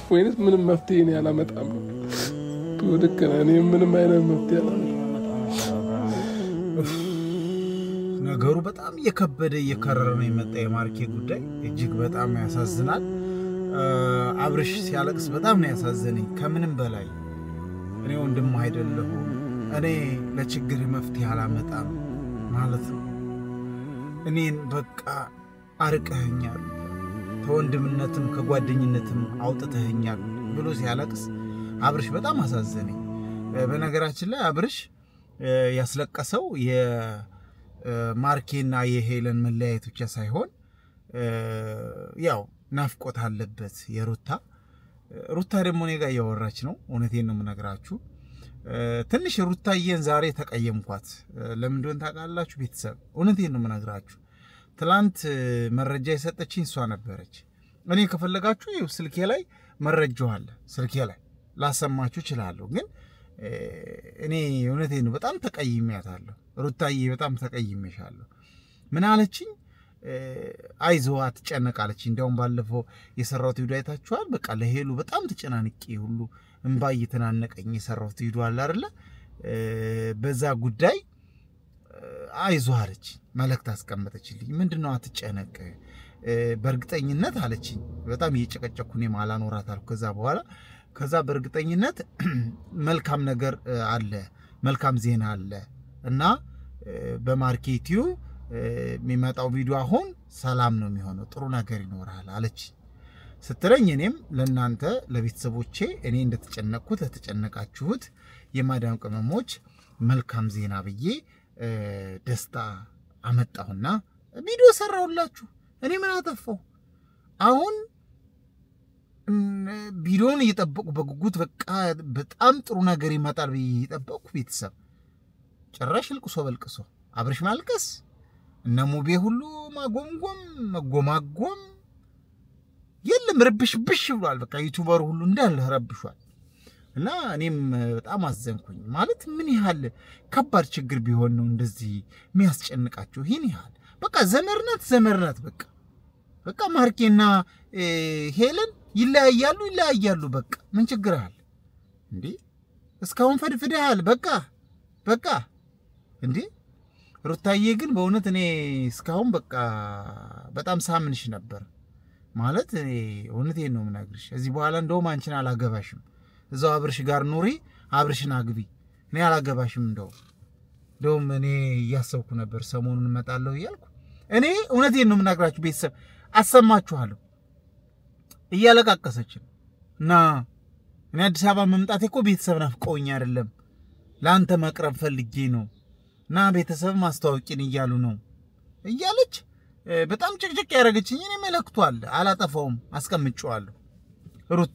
ወይንስ ምንም መፍትሄ ነው ያላመጣም ወድከና እኔ ምንም አይነት መፍትሄ ያላመጣም ነገሩ በጣም እየከረረ ነው የመጣ የማርኬ ጉዳይ እጅግ በጣም ያሳዝናል አብርሽ ሲያለቅስ በጣም ነው ያሳዘነኝ ከምንም በላይ እኔ ወንድም አይደለሁ እኔ ለችግር መፍትሄ አላመጣም ማለት ነው እኔን በቃ አርቀኸኛል ተወንድምነትም ከጓደኝነትም አውጥተኸኛል ብሎ ሲያለቅስ አብርሽ በጣም አሳዘነኝ በነገራችን ላይ አብርሽ ያስለቀሰው የማርኬና የሄለን መለያየት ብቻ ሳይሆን ያው ናፍቆት አለበት ሩታ ደግሞ እኔ ጋር ያወራች ነው እውነቴን ነው የምነግራችሁ ትንሽ ሩታዬን ዛሬ ተቀየምኳት ለምን እንደሆነ ታውቃላችሁ ቤተሰብ እውነቴን ነው የምነግራችሁ ትላንት መረጃ የሰጠችኝ እሷ ነበረች እኔ ከፈለጋችሁ ይው ስልኬ ላይ መረጃው አለ ስልኬ ላይ ላሰማችሁ ይችላል ግን እኔ እውነቴን ነው በጣም ተቀይሜያታለሁ ሩታዬ በጣም ተቀይሜሻለሁ ምን አለችኝ አይዞህ አትጨነቃለች እንደውም ባለፈው የሰራው ቪዲዮ አይታችኋል በቃ ለሄሉ በጣም ተጨናንቄ ሁሉ እንባ እየተናነቀኝ የሰራው ቪዲዮ አለ አይደለ በዛ ጉዳይ አይዞህ አለች መልእክት አስቀመጠችልኝ ምንድነው አትጨነቅ በርግጠኝነት አለችኝ በጣም እየጨቀጨኩኝ ማላኖራት አልኩ ከዛ በርግጠኝነት መልካም ነገር አለ መልካም ዜና አለ እና በማርኬቲው የሚመጣው ቪዲዮ አሁን ሰላም ነው የሚሆነው ጥሩ ነገር ይኖራል አለች ስትለኝ እኔም ለናንተ ለቤተሰቦቼ እኔ እንደተጨነቅኩት ተጨነቃችሁት የማዳም ቅመሞች መልካም ዜና ብዬ ደስታ አመጣሁና ቪዲዮ ሰራውላችሁ እኔ ምን አጠፋው አሁን ቪዲዮን እየጠበቁ በጉጉት በቃ በጣም ጥሩ ነገር ይመጣል እየጠበቁ ቤተሰብ ጭራሽ ልቅሶ በልቅሶ አብርሽ ማልቀስ እና ሙቤ ሁሉ ማጎማጎም የለም ረብሽብሽ ብሏል በቃ ዩቲዩበር ሁሉ እንዳለ ረብሿል እና እኔም በጣም አዘንኩኝ ማለት ምን ያህል ከባድ ችግር ቢሆን ነው እንደዚህ የሚያስጨንቃቸው ይሄን ያህል በቃ ዘመርናት በቃ ማርኬና ሄለን ይለያያሉ በቃ ምን ችግር አለ እንዴ እስካሁን ፈድፍደሃል በቃ እንዴ ሩታዬ ግን በእውነት እኔ እስካሁን በቃ በጣም ሳምንሽ ነበር ማለት እኔ እውነቴን ነው የምናግርሽ እዚህ በኋላ እንደውም አንቺን አላገባሽም እዛው አብርሽ ጋር ኑሪ አብርሽን አግቢ እኔ አላገባሽም እንደውም እኔ ያሰብኩ ነበር ሰሞኑን መጣለው ይያልኩ እኔ እውነቴን ነው የምናግራችሁ ቤተሰብ አሰማችኋለሁ እያለቃቀሰች እና እኔ አዲስ አበባ መምጣቴ እኮ ቤተሰብ ናፍቆኝ አይደለም ላንተ መቅረብ ፈልጌ ነው እና ቤተሰብ ማስተዋወቂን ይያሉ ነው እያለች በጣም ጭቅጭቅ ያረጋችኝ እኔ መልእክቷል አላጠፋውም አስቀምጬዋለሁ ሩታ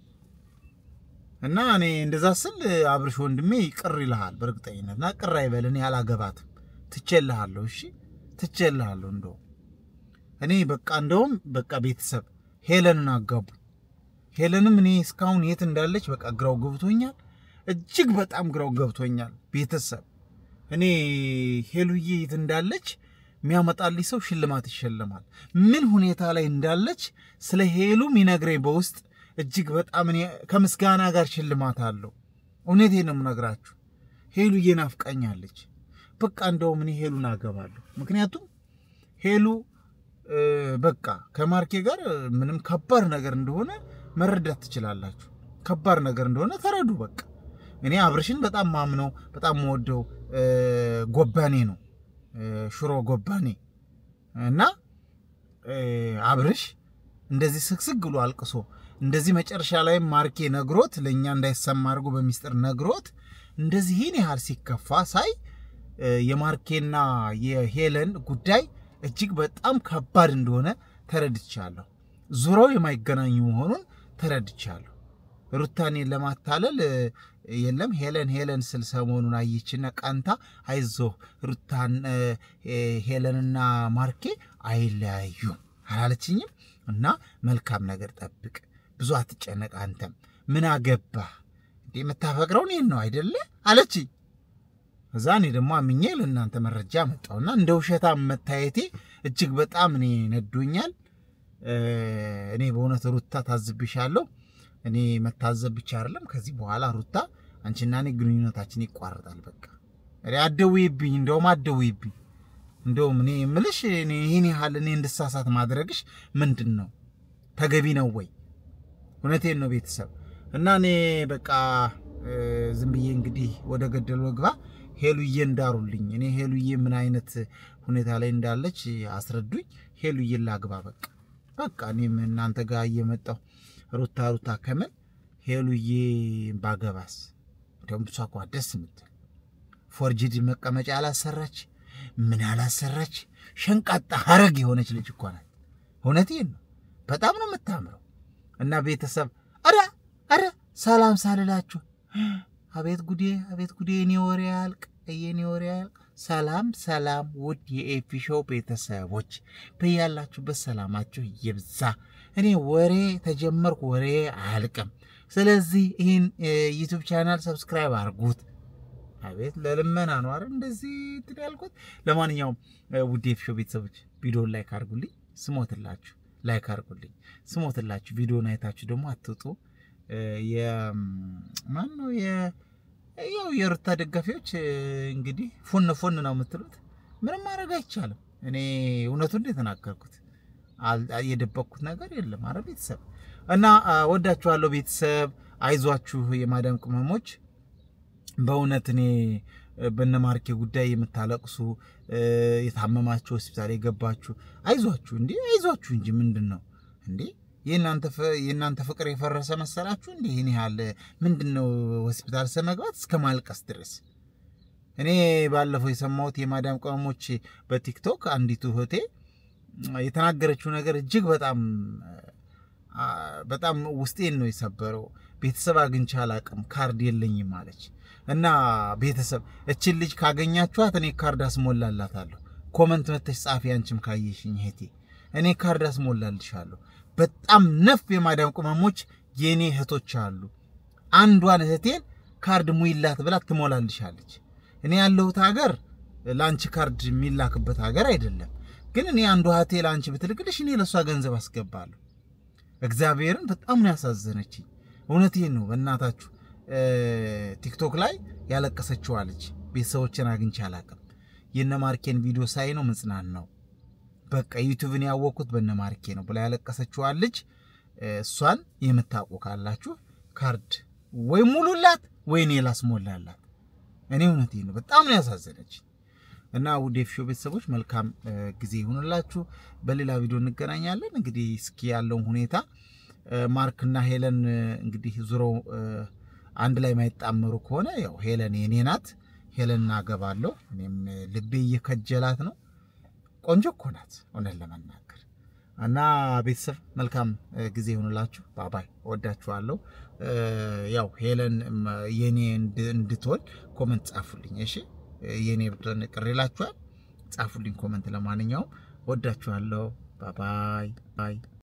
እና እኔ እንደዛ ስል አብርሽ ወንድሜ ይቅር ይልሃል በርግጠኝነት እና ቅር አይበልን ያላገባት ትቸልሃለሁ እሺ ትቸልሃለሁ እኔ በቃ እንደውም በቃ ቤተሰብ ሄለንን አጋቡ ሄለንም እኔ እስካሁን የት እንዳለች በቃ ግራው ገብቶኛል እጅግ በጣም ግራው ገብቶኛል ቤተሰብ እኔ ሄሉዬ የት እንዳለች የሚያመጣልኝ ሰው ሽልማት ይሸልማል ምን ሁኔታ ላይ እንዳለች ስለ ሄሉ ሚነግረኝ በውስጥ እጅግ በጣም እኔ ከምስጋና ጋር ሽልማት አለው እውነቴን ነው የምነግራችሁ ሄሉዬ ናፍቃኛለች በቃ እንደውም እኔ ሄሉን አገባለሁ ምክንያቱም ሄሉ በቃ ከማርኬ ጋር ምንም ከባድ ነገር እንደሆነ መረዳት ትችላላችሁ ከባድ ነገር እንደሆነ ተረዱ በቃ እኔ አብርሽን በጣም ማምነው በጣም ወደው ጎባኔ ነው ሽሮ ጎባኔ እና አብርሽ እንደዚህ ስክስክ ብሎ አልቅሶ እንደዚህ መጨረሻ ላይ ማርኬ ነግሮት ለኛ እንዳይሰማ አድርጎ በሚስጥር ነግሮት እንደዚህ ይሄን ያህል ሲከፋ ሳይ የማርኬና የሄለን ጉዳይ እጅግ በጣም ከባድ እንደሆነ ተረድቻለሁ ዙራው የማይገናኙ መሆኑን ተረድቻለሁ ሩታኔ ለማታለል የለም ሄለን ስል ሰሞኑን አይችና ቃንታ አይዞ ሩታን ሄለንና ማርኬ አይለያዩ አላለችኝም እና መልካም ነገር ጠብቅ ብዙ አትጨነቅ አንተም ምን አገባ እንዴ መታፈቅረው ነው አይደለ አለችኝ እዛኔ ደግሞ አምኜ ለእናንተ መረጃ መጣውና እንደ ውሸታ መታየቴ እጅግ በጣም እኔ ነዶኛል እኔ በእውነት ሩታ ታዝብሻለሁ እኔ መታዘብ ብቻ አይደለም ከዚህ በኋላ ሩታ አንቺና እኔ ግንኙነታችን ይቋረጣል በቃ አደውይብኝ እንደውም አደውይብኝ እንደውም እኔ ምልሽ እኔ ይሄን ያህል እኔ እንድሳሳት ማድረግሽ ምንድነው ተገቢ ነው ወይ እውነቴን ነው ቤተሰብ እና እኔ በቃ ዝም ብዬ እንግዲህ ወደ ገደል ወግባ ሄሉዬ እንዳሩልኝ እኔ ሄሉዬ ምን አይነት ሁኔታ ላይ እንዳለች አስረዱኝ ሄሉዬ ላግባ በቃ እኔም እናንተ ጋር እየመጣው ሩታ ከመል ሄሉዬ ባገባስ እንደውም ብቻ እኮ ደስ የምትል ፎርጂድ መቀመጫ አላሰራች ምን አላሰራች ሸንቃጣ ሐረግ የሆነች ልጅ እኮ ናት እውነቴን ነው በጣም ነው የምታምረው እና ቤተሰብ አረ ሰላም ሳልላችሁ አቤት ጉዴ እኔ ወሬ ያልቅ ሰላም ውድ የኤፊ ሾው ቤተሰቦች በያላችሁበት ሰላማችሁ ይብዛ እኔ ወሬ ተጀመርኩ ወሬ አልቅም ስለዚህ ይሄን ዩቲዩብ ቻናል ሰብስክራይብ አድርጉት አቤት ለልመና ነው አይደል እንደዚህ ትያልኩት ለማንኛውም ውድ የኤፊ ሾው ቤተሰቦች ቪዲዮውን ላይክ አድርጉልኝ ስሞትላችሁ ላይክ አድርጉልኝ ስሞትላችሁ ቪዲዮውን አይታችሁ ደግሞ አትውጡ የማን ነው ያው የሩታ ደጋፊዎች እንግዲህ ፎን ነው የምትሉት ምንም ማድረግ አይቻልም እኔ እውነቱን እንደተናገርኩት የደበቅኩት ነገር የለም አረ ቤተሰብ እና ወዳችኋለሁ ቤተሰብ አይዟችሁ የማዳም ቅመሞች በእውነት እኔ በነማርኬ ጉዳይ የምታለቅሱ የታመማችሁ ሆስፒታል የገባችሁ አይዟችሁ እንጂ ምንድነው እንዴ የናንተ ፍቅር የፈረሰ መሰላችሁ እንዴ እኔ ያለ ምንድነው ሆስፒታል ሰመግባት እስከ ማልቀስ ድረስ እኔ ባለፈው የሰማሁት የማዳም ቅመሞች በቲክቶክ አንዲቱ ሆቴ የተናገረችው ነገር እጅግ በጣም ውስጤን ነው የሰበረው ቤተሰብ አግኝቻ አላቅም ካርድ የለኝም ማለች እና ቤተሰብ እቺ ልጅ ካገኛችኋት እኔ ካርድ አስሞላላታለሁ ኮሜንት መተሽ ጻፊ አንቺም ካየሽኝ እህቴ እኔ ካርድ አስሞላልሻለሁ በጣም ነፍ የማዳም ቅመሞች የኔ እህቶች አሉ አንዷን እህቴን ካርድ ሙይላት ብላ ትሞላልሻለች እኔ ያለሁት ሀገር ላንቺ ካርድ ሚላክበት ሀገር አይደለም ግን እኔ አንዷ እህቴ ላንቺ ብትልክልሽ እኔ ለሷ ገንዘብ አስገባለሁ እግዚአብሔርን በጣም ነው ያሳዘነችኝ እውነቴን ነው በእናታችሁ ቲክቶክ ላይ ያለቀሰችው አለች ቤተሰቦችን አግኝቻ አላቅም የነማርኬን ቪዲዮ ሳይ ነው ምጽናን ነው በቃ ዩቲዩብን ያወቁት በነማርኬ ነው ብላ ያለቀሰችው አለች እሷን የምታውቁ ካላችሁ ካርድ ወይ ሙሉላት ወይ እኔ ላስሞላላት እኔ እውነቴን ነው በጣም ነው ያሳዘነችኝ እና ውድ የኤፊ ሾው ቤተሰቦች መልካም ጊዜ ይሁንላችሁ በሌላ ቪዲዮ እንገናኛለን እንግዲህ እስኪ ያለው ሁኔታ ማርክና ሄለን እንግዲህ ዙሮ አንድ ላይ ማይጣመሩ ከሆነ ያው ሄለን የኔ ናት ሄለን አገባለሁ እኔም ልቤ እየከጀላት ነው ቆንጆ እኮ ናት ሆነን ለማናገር እና ቤተሰብ መልካም ጊዜ ይሁንላችሁ ባባይ ወዳችኋለሁ ያው ሄለን የኔ እንድትወል ኮሜንት ጻፉልኝ እሺ የኔ ብትሆን ቅሬላችኋል ጻፉልኝ ኮሜንት ለማንኛውም ወዳችኋለሁ ባባይ